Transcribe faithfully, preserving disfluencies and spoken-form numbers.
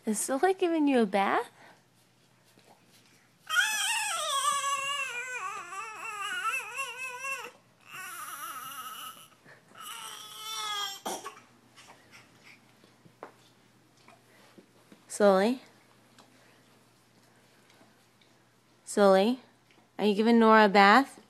Is Sully giving you a bath? Sully? Sully? Are you giving Nora a bath?